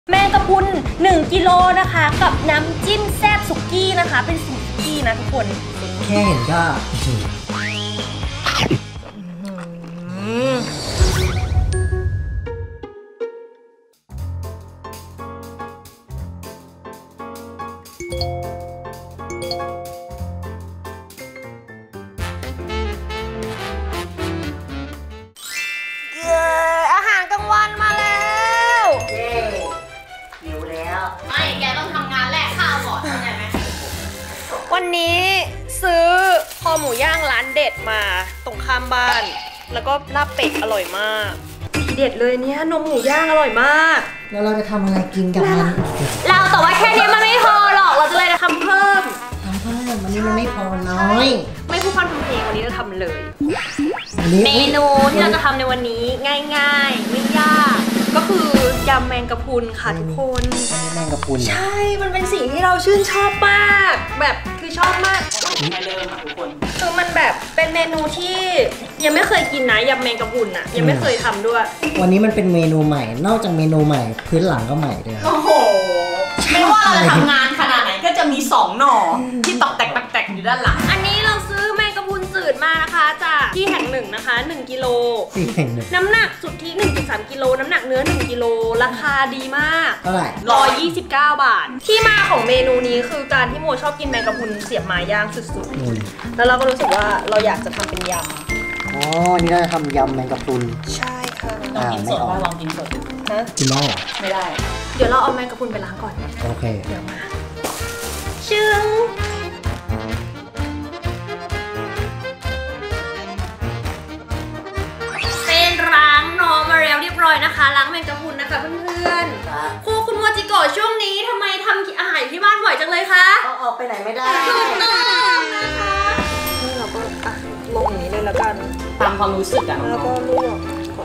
แมงกะพรุน1 กิโลนะคะกับน้ำจิ้มแซ่บสุกี้นะคะเป็นสูตรสุกี้นะทุกคนแค่เห็นก็อาหารกลางวันมาแล้วหิวแล้วไม่แกต้องทำงานแลกข้าวก่อนเข้าใจไหมวันนี้ซื้อคอหมูย่างร้านเด็ดมาตรงข้ามบ้านแล้วก็ลาบเป็ดอร่อยมากทีเด็ดเลยเนี่ยนมหมูย่างอร่อยมากแล้วเราจะทำอะไรกินกับมันเราแต่ว่าแค่นี้มันไม่พอหรอกเราจะเลยทำเพิ่มวันนี้มันไม่พอน้อยไม่พูดพันทำเพลงวันนี้เราทำเลยเมนูที่เราจะทำในวันนี้ง่ายๆไม่ยากก็คือยำแมงกะพรุนค่ะทุกคนแมงกะพรุนใช่มันเป็นสิ่งที่เราชื่นชอบมากแบบคือชอบมากไม่เริ่มทุกคนคือมันแบบเป็นเมนูที่ยังไม่เคยกินนะยำแมงกะพรุนอ่ะยังไม่เคยทำด้วยวันนี้มันเป็นเมนูใหม่นอกจากเมนูใหม่พื้นหลังก็ใหม่ด้วยโอ้โหไม่ว่าเราจะทำงานขนาดไหนก็จะมี2 หน่อที่ตอกแตกอยู่ด้านหลังอันนี้เราซื้อแมงกะพรุนจืดมานะคะจากที่แห่งหนึ่งนะคะ1 กิโลน้ำหนักสุทธิ 1.3 กิโลน้ำหนักเนื้อ1 กิโลราคาดีมากเท่าไหร่ 129 บาทที่มาของเมนูนี้คือการที่โมชอบกินแมงกะพรุนเสียบไม้ย่างสุดๆแล้วเราก็รู้สึกว่าเราอยากจะทำเป็นยำอ๋อนี่เราจะทำยำแมงกะพรุนใช่ค่ะลองกินสดว่าลองกินสดฮะกินได้ไม่ได้เดี๋ยวเราเอาแมงกะพรุนไปล้างก่อนโอเคเดี๋ยวมาชึ้งเป็นล้างน้องมาแล้วเรียบร้อยนะคะล้างแมงกะพรุนนะคะเพื่อนๆครูคุณโมจิโกะช่วงนี้ทำไมทำอาหารที่บ้านบ่อยจังเลยคะก็ออกไปไหนไม่ได้ถูกต้องนะคะนี่เราก็ลงอย่างนี้เลยแล้วกันตามความรู้สึกอะแล้วก็ลวกก่อน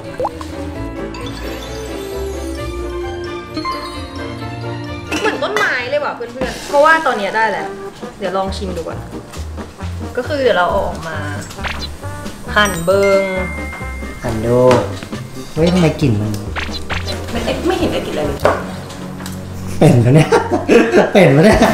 เหมือนต้นไม้เลยว่ะเพื่อนๆเพราะว่าตอนนี้ได้แหละเดี๋ยวลองชิมดูก่อนก็คือเดี๋ยวเราเอาออกมาหั่นเบิงหั่นดูเฮ้ยทำไมกลิ่นมันไม่เห็นได้กลิ่นอะไรเลยเป็นแล้วเนี่ยเป็นแล้วเนี่ย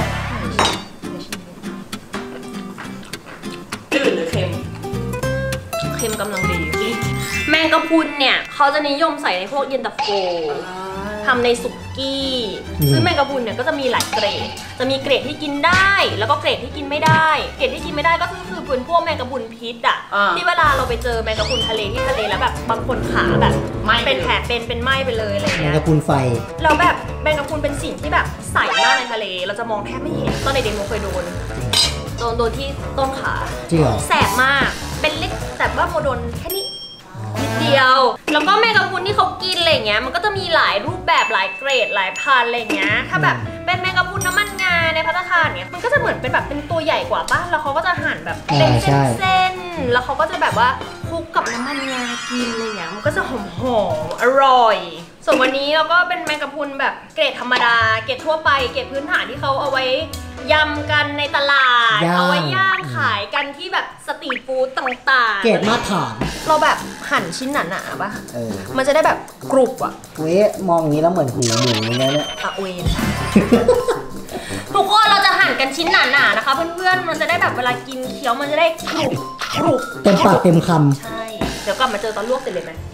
จืดหรือเค็มกำลังดีแมงกะพรุนเนี่ยเขาจะนิยมใส่ในพวกเย็นตาโฟทำในสุกี้ซึ่งแมงกะพรุนเนี่ยก็จะมีหลายเกรดจะมีเกรดที่กินได้แล้วก็เกรดที่กินไม่ได้เกรดที่กินไม่ได้ก็คือเป็นพวกแมงกะพรุนพิษอ่ะที่เวลาเราไปเจอแมงกะพรุนทะเลที่ทะเลแล้วแบบบางคนขาแบบเป็นแผลเป็นไหม้ไปเลยอะไรเงี้ยแมงกะพรุนไฟเราแบบแมงกะพรุนเป็นสิ่งที่แบบใสมากในทะเลเราจะมองแทบไม่เห็นตอนเด็กๆโมเคยโดนที่ต้นขาแสบมากเป็นเล็กแต่ว่าโมโดนแค่นี้นิดเดียวแล้วก็แมงกะพรุนที่เขากินอะไรเงี้ยมันก็จะมีหลายรูปแบบหลายเกรดหลายพันอะไรเงี้ยถ้าแบบเป็นแมงกะพรุนน้ำมันงาในภัตตาคารเนี่ยมันก็จะเหมือนเป็นแบบเป็นตัวใหญ่กว่าป่ะแล้วเขาก็จะหั่นแบบเป็นเส้นๆแล้วเขาก็จะแบบว่าคลุกกับน้ำมันงากินอะไรเงี้ยมันก็จะหอมอร่อยส่วนวันนี้เราก็เป็นแมงกะพรุนแบบเกรดธรรมดาเกรดทั่วไปเกรดพื้นฐานที่เขาเอาไว้ยำกันในตลาดเอาไว้ย่างขายกันที่แบบสตรีทฟู้ดต่างๆเกรดมาตรฐานเราแบบหั่นชิ้นหนาๆป่ะมันจะได้แบบกรุบอ่ะเว้ยมองอย่างนี้แล้วเหมือนหูหมูอย่างเงี้ยเนี่ยอะเวนทุกคนเราจะหั่นกันชิ้นหนาๆนะคะเพื่อนๆมันจะได้แบบเวลากินเคี้ยวมันจะได้กรุบเต็มปากเต็มคำใช่เดี๋ยวกลับมาเจอตอนลวกเสร็จเลยไหม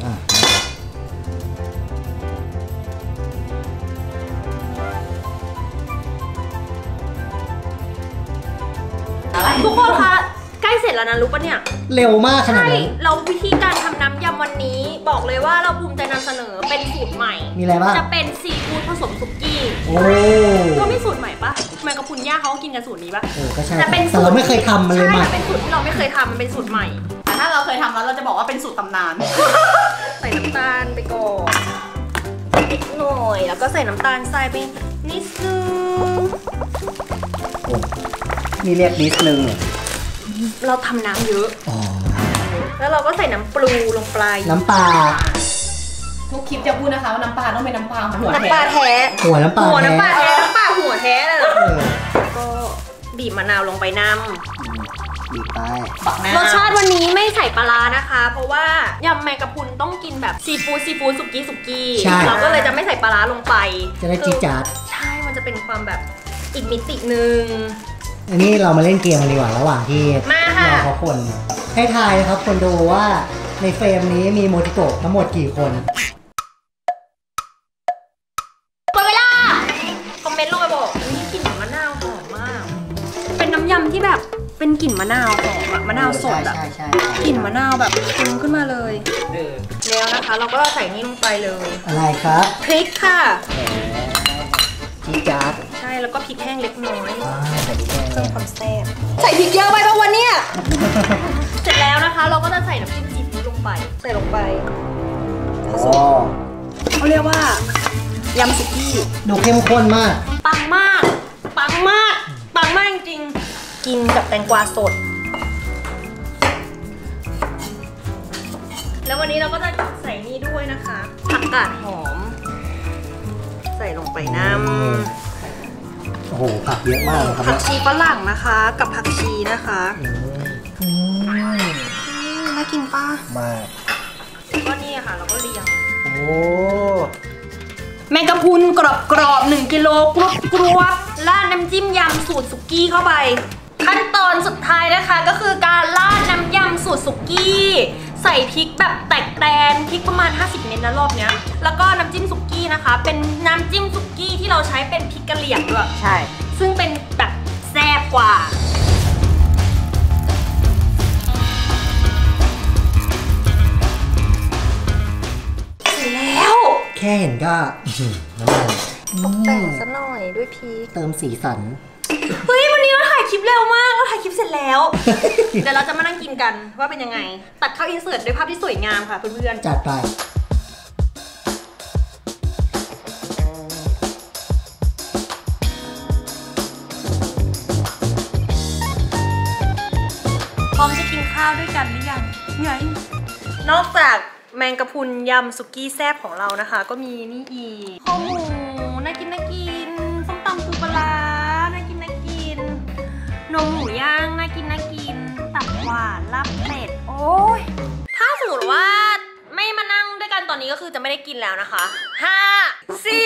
ทุกคนคะใกล้เสร็จแล้วนะรู้ปะเนี่ยเร็วมากขนาดนั้นเราวิธีการทำน้ำยำวันนี้บอกเลยว่าเราภูมิใจนำเสนอเป็นสูตรใหม่มีอะไรบ้างจะเป็นซีฟู้ดผสมสุกี้โอ้ก็ไม่สูตรใหม่ปะแมงกะพรุนย่างเขาก็กินกันสูตรนี้ปะก็ใช่แต่เราไม่เคยทำมันเลยใช่เป็นสูตรที่เราไม่เคยทำมันเป็นสูตรใหม่แต่ถ้าเราเคยทำแล้วเราจะบอกว่าเป็นสูตรตำนานใส่น้ำตาลไปก่อนนิดหน่อยแล้วก็ใส่น้ำตาลทรายไปนิดนึงนี่เรียกนิดนึงเราทำน้ำเยอะแล้วเราก็ใส่น้ำปรุงลงไปน้ำปลาทุกคลิปจะพูดนะคะว่าน้ำปลาต้องเป็นน้ำปลาหัวแท้น้ำปลาแท้หัวน้ำปลาแท้น้ำปลาหัวแท้เลยก็บีบมะนาวลงไปน้ำดีไปรสชาติวันนี้ไม่ใส่ปลาร้านะคะ เพราะว่ายำแมงกะพรุนต้องกินแบบซีฟู้ดสุกี้เราก็เลยจะไม่ใส่ปลาร้าลงไปจะได้จี๊ดจ๊าดใช่มันจะเป็นความแบบอีกมิตินึงอันนี้เรามาเล่นเกมกันดีกว่าระหว่างที่รอเขาคนให้ทายนะครับคนดูว่าในเฟรมนี้มีโมจิโกะทั้งหมดกี่คนหมดเวลาคอมเมนต์ลงไปบอกนี่กลิ่นมะนาวหอมมากเป็นน้ำยำที่แบบเป็นกลิ่นมะนาวหอมอะมะนาวสดอะกลิ่นมะนาวแบบปรุงขึ้นมาเลยแล้วนะคะเราก็ใส่นี่ลงไปเลยอะไรครับพริกค่ะจี๊ดจ๊าดใช่แล้วก็พริกแห้งเล็กน้อยเพิ่มความแซ่บใส่พริกเยอะไปป่ะวันนี้เสร็จแล้วนะคะเราก็จะใส่น้ำจิ้มซีฟู้ดลงไปใส่ลงไปผสมเขาเรียกว่ายำสุกี้ดูเข้มข้นมากปังมากปังมากปังมากจริงๆกินกับแตงกวาสดแล้ววันนี้เราก็จะใส่นี่ด้วยนะคะผักกาดหอมใส่ลงไปน้ำโอ้โหผักเยอะมากครับผักชีฝรั่งนะคะกับผักชีนะคะน่ากินป่ะมากก็นี่ค่ะเราก็เรียงโอ้แมงกะพรุนกรอบ1 กิโลกรวบราดน้ำจิ้มยำสูตรสุกี้เข้าไปขั้นตอนสุดท้ายนะคะก็คือการราดน้ำยำสูตรสุกี้ใส่พริกแบบแตกแตนพริกประมาณ50 เม็ดนะรอบเนี้ยแล้วก็น้ำจิ้มสุกี้นะคะเป็นน้ำจิ้มสุกี้ที่เราใช้เป็นพริกกะเหรี่ยงด้วยใช่ซึ่งเป็นแบบแซ่บกว่าแล้วแค่เห็นก็น้ำมันตกแต่งซะหน่อยด้วยพริกเติมสีสันเฮ้ยวันนี้เราถ่ายคลิปเร็วมากเราถ่ายคลิปเสร็จแล้วเดี๋ยวเราจะมานั่งกินกันว่าเป็นยังไงตัดเข้าอินเสิร์ตด้วยภาพที่สวยงามค่ะเพื่อนๆจัดไปพร้อมจะกินข้าวด้วยกันหรือยังไงนอกจากแมงกะพรุนยำสุกี้แซ่บของเรานะคะก็มีนี่อีกข้าวหมูน่ากินส้มตำปูปลาน่ากินนมหมูย่างน่ากินตับหวานลาบเป็ดโอ้ยถ้าสมมติว่าไม่มานั่งด้วยกันตอนนี้ก็คือจะไม่ได้กินแล้วนะคะ5 4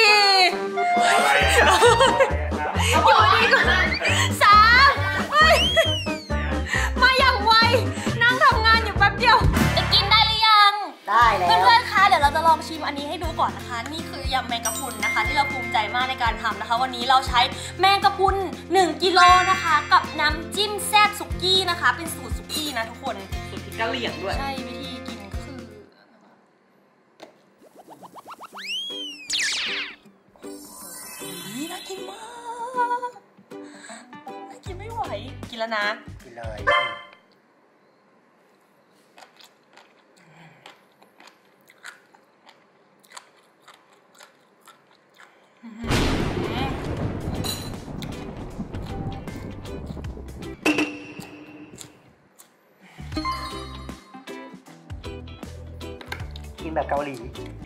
อยู่ดีก่อน3มาอย่างไวนั่งทำงานอยู่แป๊บเดียวจะกินได้หรือยังได้แล้วเพื่อนๆคะเดี๋ยวเราจะลองชิมอันนี้ให้ดูก่อนนะคะนี่คือยำแมงกะพรุนนะคะที่เราภูมิใจมากในการทำนะคะวันนี้เราใช้แมงกะพรุน1 กิโลนะคะกับน้ำจิ้มแซ่บสุกี้นะคะเป็นสูตรสุกี้นะทุกคนสูตรพริกกะเหรี่ยงด้วยใช่วิธีกินก็คือนี่น่ากินมากน่ากินไม่ไหวกินแล้วนะกินเลยกินแบบเกาหลี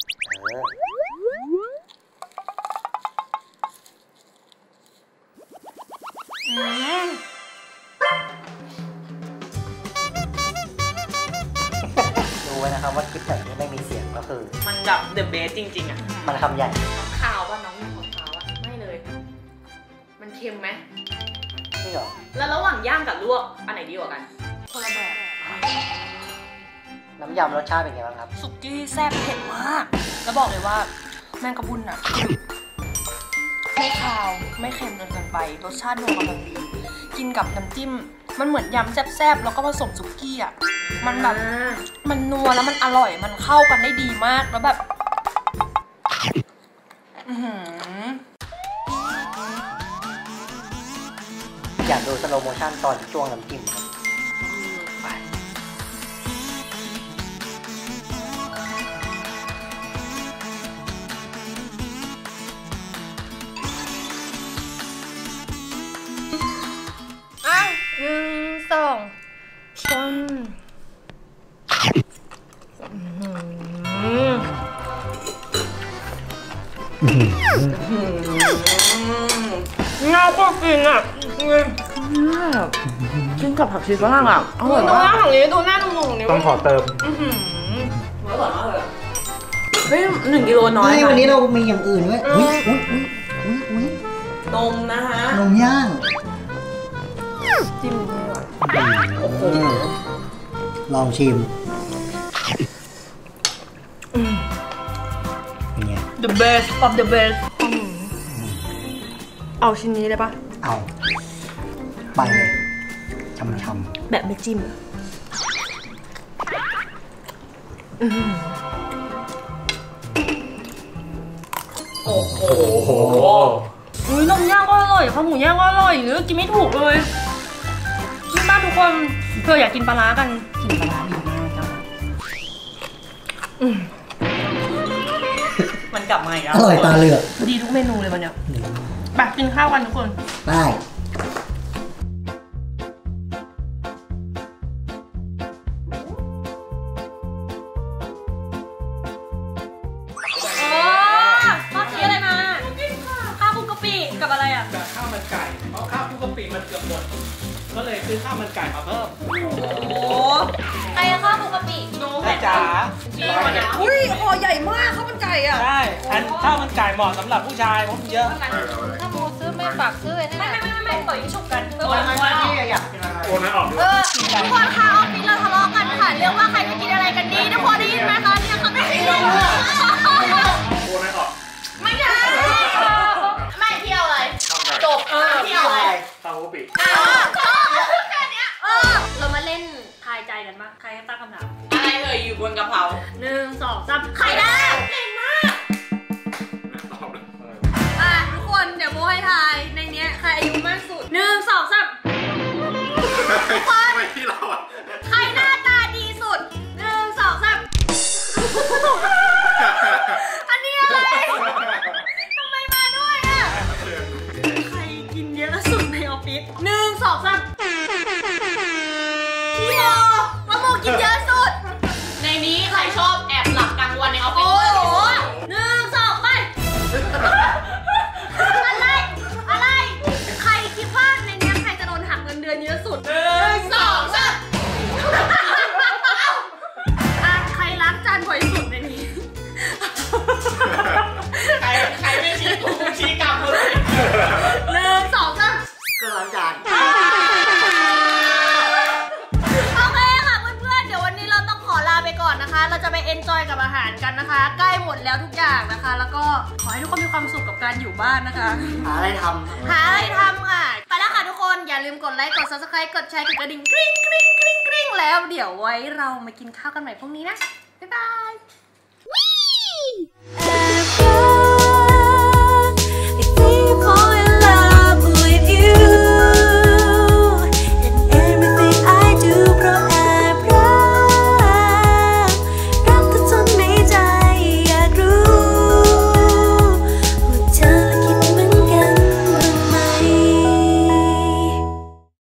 ดูไว้นะครับว่าคลิปไหนที่ไม่มีเสียงก็คือมันแบบเดอะเบสจริงๆอ่ะมันคำใหญ่ข่าวป่ะน้องมีของข่าวอ่ะไม่เลยมันเค็มไหมนี่หรอแล้วระหว่างย่างกับลวกอันไหนดีกว่ากันคนละแบบน้ำยำรสชาติเป็นไงบ้างครับสุกี้แซ่บเผ็ดมากแล้วบอกเลยว่าแมงกะพรุนอ่ะไม่คาวไม่เค็มจนเกินไปรสชาตินัวกำลังดีกินกับน้ำจิ้มมันเหมือนยำแซ่บๆแล้วก็ผสมสุกี้อ่ะมันแบบมันนัวแล้วมันอร่อยมันเข้ากันได้ดีมากแล้วแบบอยากดูสโลโมชั่นตอนจ้วงน้ำจิ้มครับ 1 2 3น่าก็กินอ่ะกินกับผักชีฝรั่งอ่ะอร่อยดูหมาน้าก ของนี้ดูหน้าตรงนี้ต้องขอเติมอร่อยมากเลยเฮ้ย1 กิโลน้อยวันนี้เรามีอย่างอื่นด้วยอุ้ยนมนะคะนมย่างจิ้มด้วยลองชิมเป็นไง The best of the best เอาชิ้นนี้เลยปะเอาไปเลยช้ำๆแบบไม่จิ้มโอ้โหอุ้ยนมย่างก็อร่อยข้าวหมูย่างก็อร่อยหรือกินไม่ถูกเลยที่บ้านทุกคนเพื่ออยากกินปลาร้ากันกินปลาร้าดีมากจ้ะมันกลับมาอีกแล้วอร่อยตาเหลือกดีทุกเมนูเลยวันเนี้ยไปกินข้าวกันทุกคนได้มาซื้ออะไรมาข้าวคลุกกะปิกับอะไรอ่ะกับข้าวมันไก่เพราะข้าวคลุกกะปิมันเกือบหมดก็เลยซื้อข้าวมันไก่มาเพิ่มโอ้ใครเอาข้าวคลุกกะปิโน้แม่จ๋าอุ้ยห่อใหญ่มากข้าวมันไก่อ่ะใช่อันข้าวมันไก่เหมาะสำหรับผู้ชายเพราะมันเยอะถ้าโมซื้อไม่ฝากซื้อเลยไม่ปล่อยฉุกกันเพื่อโอนความที่อยากกินอะไรโอนไม่ออกทุกคนคะออฟฟิศเราทะเลาะกันค่ะเรื่องว่าใครจะกินอะไรกันดีทุกคนได้ยินไหมคะเนี่ยเขาไม่ได้ยินโอนไม่ออกไม่ใช่ไม่เที่ยวอะไรจบเที่ยวอะไรข้าวคลุกกะปิแค่นี้เรามาเล่นทายใจกันบ้างใครตั้งคำถามอะไรเอ่ยอยู่บนกะเพรา 1 2 3ใครได้เก่งมากทุกคนเดี๋ยวโมให้ทายในเนี้ยใครอายุมากสุด1 2 3ทุกคนทำไมที่เราอ่ะใครหน้าตาดีสุด1 2 3อันนี้อะไรทำไมมาด้วยอ่ะใครกินเยอะสุดในออฟฟิศ1 2 3พี่โมว่าโมกินเยอะสุดในนี้ใครชอบแอบหลับกลางวันในออฟฟิศโอ้โห1 2ไปอะไร ใครคิดว่าในเนี้ยใครจะโดนหักเงินเดือนเยอะสุด1 2 3ใครล้างจานบ่อยสุดในนี้ใครไม่ชี้กูชี้กลับเลย 1 2 3 ก็ล้างจานโอเคค่ะเพื่อนๆเดี๋ยววันนี้เราต้องขอลาไปก่อนนะคะ เราจะไปเอนจอยกับอาหารกันนะคะ ใกล้หมดแล้วทุกอย่างนะคะ แล้วก็ขอให้ทุกคนมีความสุขกับการอยู่บ้านนะคะหาอะไรทหาอะไรทำค่ะ ไปแล้วค่ะทุกคน อย่าลืมกดไลค์ กด subscribe กดแชร์ กดกระดิ่งกริ๊งกริ๊งกริ๊งกริ๊งแล้วเดี๋ยวไว้เรามากินข้าวกันใหม่พรุ่งนี้นะ บ๊ายบาย